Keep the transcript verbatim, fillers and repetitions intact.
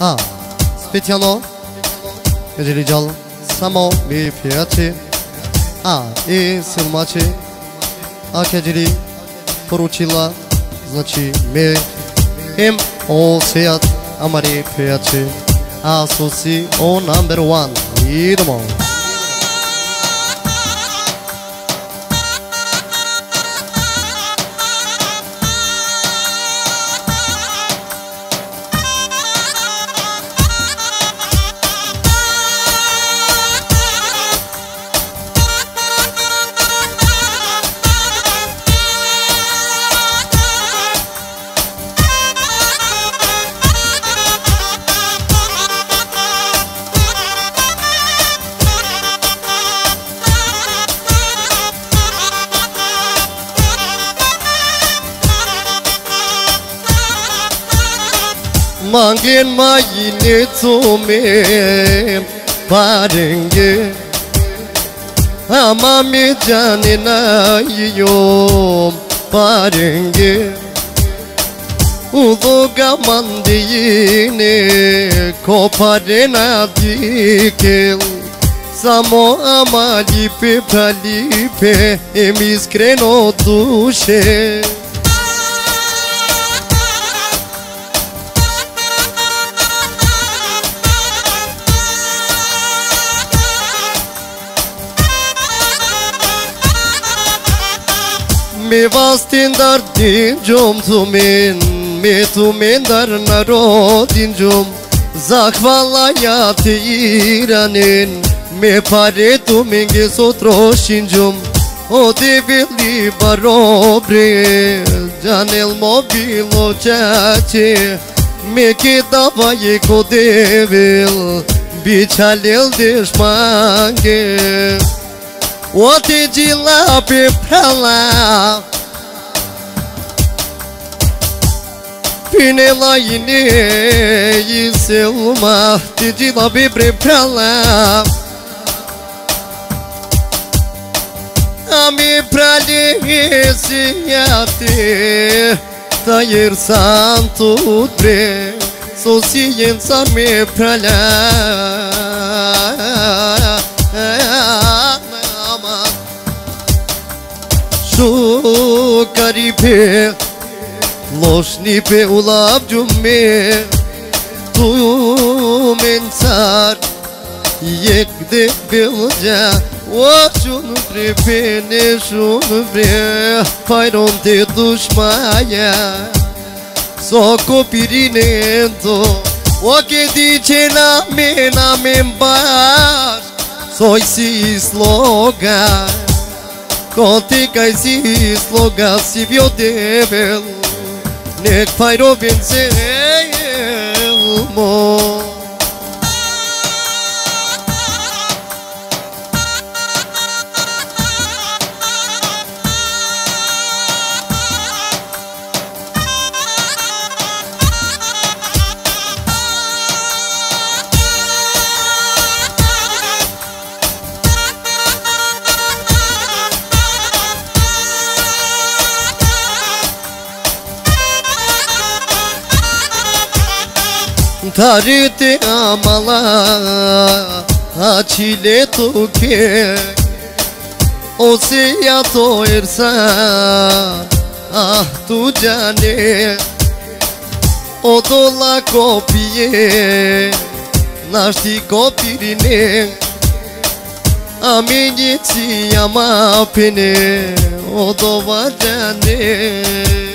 A, specjalno, jeżeli dział samo mi piace. A, i silmacie. A jeżeli poručila, znači me im osjećat amari piace. A so si o number one. Idemo. Mangin mayine tume parenge ama mi canina yiyo parenge udoga mandine koparena dikel samo ama lipe pralipe emis kreno duše. Me vastin dar din jom tumen, me tumen dar narodin jom. Zahvala te iranen, me pare tumen ge sotroshin jom. O devili barobre, janel mobilo chache. Me ke davaye ko devil, bichalel deshmange. O te de lá pra lá, Pinela ine e selma, te de lá pra lá. A mi pra lhe ate, tayer santo tre, socienza me pra lá. Şu garibe loşni pe ulab cumme tu mensar yekde belja o şunu bre ne şunu bre payron te dushmaya soko pirinento o que dice na me na me baş soy si slogan. Conti cai si sloga si vio devil Nek pairo vencer mo. Tarite amala achile toke Osea to ersa ah tu jane Odola kopie Nashti kopirine Amini ti ama pene Odova jane